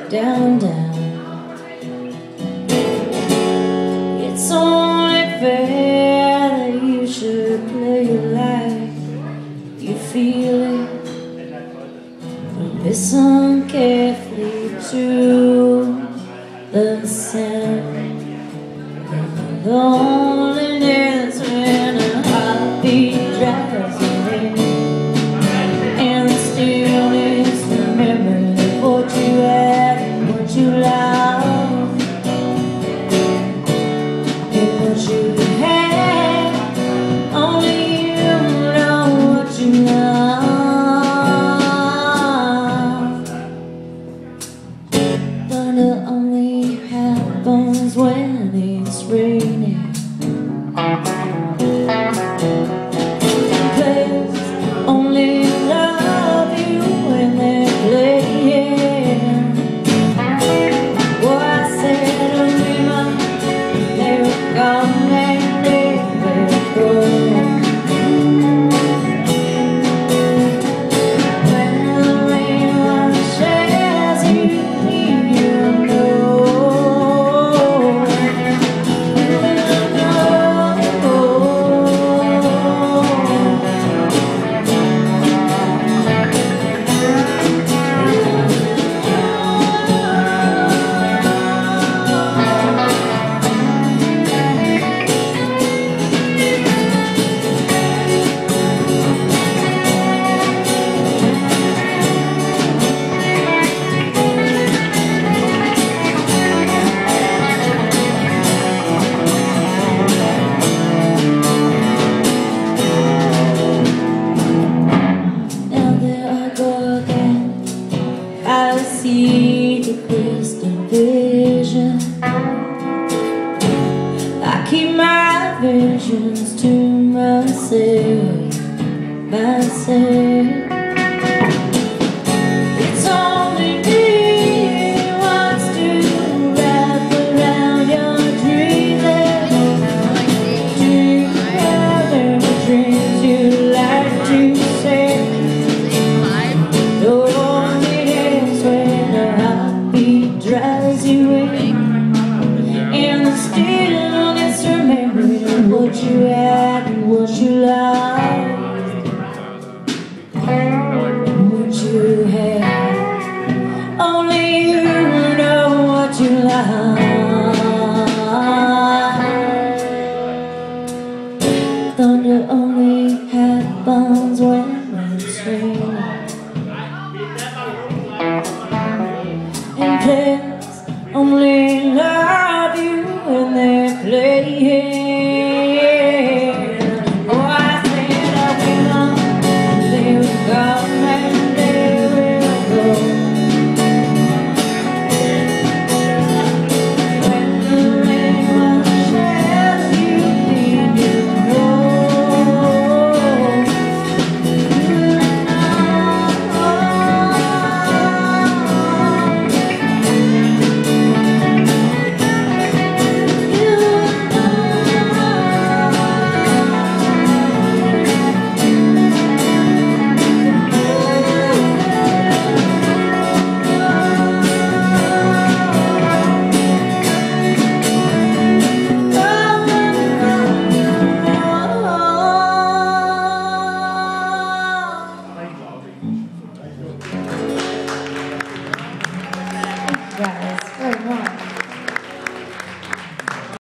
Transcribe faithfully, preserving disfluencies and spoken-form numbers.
down, down. It's only fair that you should play it like you feel it. Listen carefully to the sound of the loneliness when a heartbeat drives away, and the stillness, the memory of what you had and what you love, and what you had. Only you know what you love. Thunder only happens when it's raining. Players only love you when they're playing. What I said to women, they will come and they will go. When the rain washes you clean, you know. I see the crystal vision. I keep my visions to myself, myself. It's only me who wants to wrap around your dreams and to gather the dreams you like to say. Drives you away, and the stillness remembering what you had and what you loved, and what you had. Only you know what you love. Thunder only happens when it's raining. And players only love